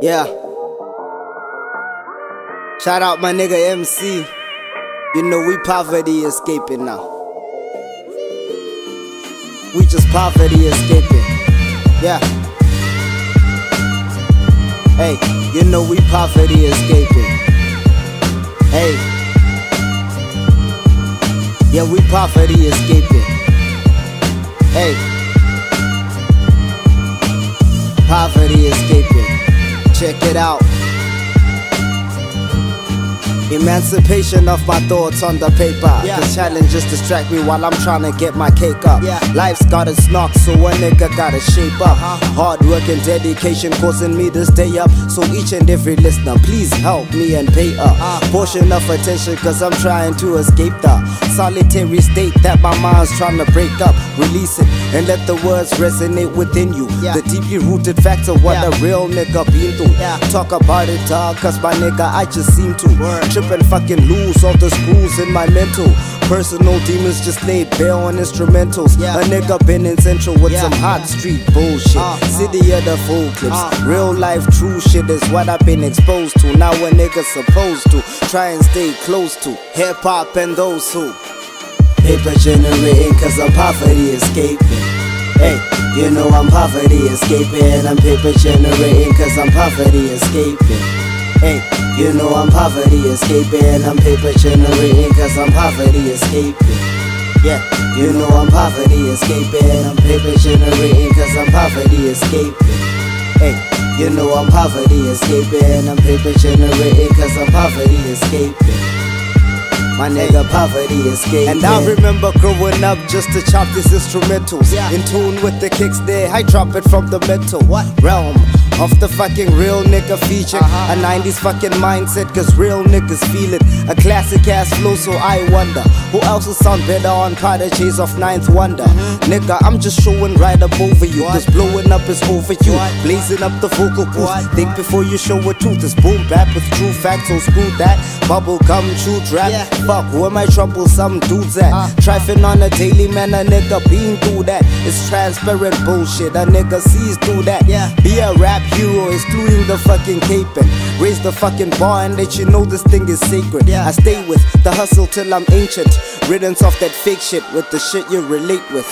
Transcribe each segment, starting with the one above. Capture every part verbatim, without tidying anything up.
Yeah. Shout out my nigga M C. You know we poverty escaping now. We just poverty escaping. Yeah. Hey, you know we poverty escaping. Hey. Yeah, we poverty escaping. Hey. Poverty escaping. Check it out. Emancipation of my thoughts on the paper. Yeah. Cause challenges distract me while I'm trying to get my cake up. Yeah. Life's got its knocks, so a nigga gotta shape up. Uh-huh. Hard work and dedication causing me to stay up. So each and every listener, please help me and pay up. Uh-huh. Portion of attention, cause I'm trying to escape the solitary state that my mind's trying to break up. Release it and let the words resonate within you. Yeah. The deeply rooted facts of what yeah. a real nigga been through. Yeah. Talk about it, dog, cause my nigga, I just seem to Word. and fucking lose all the screws in my mental. Personal demons just laid bare on instrumentals. Yeah, a nigga yeah. been in central with yeah, some hot yeah. street bullshit. uh, City uh, of the full clips. uh, Real life true shit is what I've been exposed to. Now a nigga supposed to try and stay close to hip hop and those who paper generating cause I'm poverty escaping. Hey, you know I'm poverty escaping. I'm paper generating cause I'm poverty escaping. Hey, you know I'm poverty escaping. I'm paper generating cause I'm poverty escaping. Yeah, you know I'm poverty escaping. I'm paper generating cause I'm poverty escaping. Hey, you know I'm poverty escaping. I'm paper generating cause I'm poverty escaping. My nigga poverty escaping. And I remember growing up just to chop these instrumentals. Yeah. In tune with the kicks there, I drop it from the mental what? realm of the fucking real nigga feature. uh-huh. A nineties fucking mindset cause real niggas feel it. A classic ass flow, so I wonder who else will sound better on Prodigies of Ninth Wonder. mm-hmm. Nigga, I'm just showing right up over you. What? Cause blowing up is over you. What? Blazing up the vocal booth. What? Think before you show a tooth. It's boom bap with true facts, so screw that. Bubble gum, chew rap. Yeah. Fuck, where my troublesome dudes at? uh, Trifling on a daily, man, a nigga been through that. It's transparent bullshit, a nigga sees through that. Yeah. Be a rap hero, excluding the fucking caping. Raise the fucking bar and let you know this thing is sacred. Yeah. I stay with the hustle till I'm ancient. Riddance off that fake shit with the shit you relate with.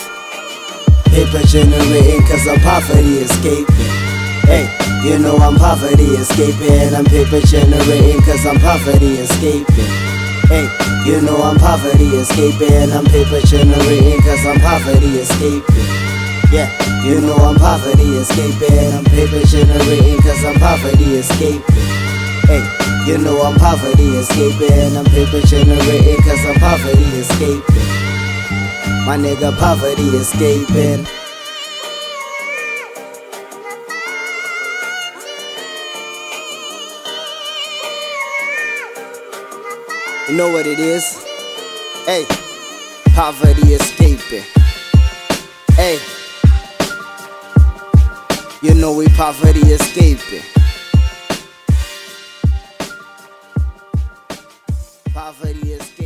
Paper generating cause I'm poverty escaping. Hey, you know I'm poverty escaping. I'm paper generating cause I'm poverty escaping. Hey, you know I'm poverty escaping. I'm paper generating cause I'm poverty escaping. Yeah, you know I'm poverty escaping. I'm paper generating cause I'm poverty escaping. Hey, you know I'm poverty escaping. I'm paper generating cause I'm poverty escaping. My nigga poverty escaping. You know what it is? Hey, poverty escaping. Hey, you know we poverty escaping. Poverty escaping.